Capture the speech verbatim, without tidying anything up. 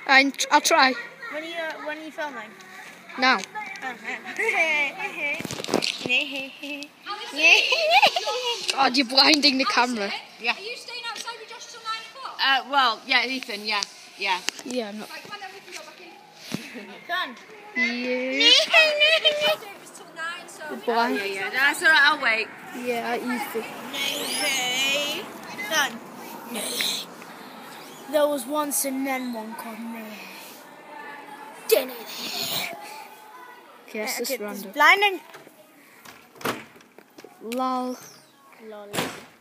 I, I'll try. When are you, uh, when are you filming? Now. Oh, you're blinding the camera. Yeah. Are you staying outside with Josh till nine o'clock? Uh, well, yeah, Ethan, yeah, yeah. Yeah, no. Right, come on then, we can go back in. Done. Yeah. Oh, yeah, yeah, that's alright, I'll wait. Yeah, easy. Done. There was once and then one called me. Guess this random. Blinding. Lol. Lol.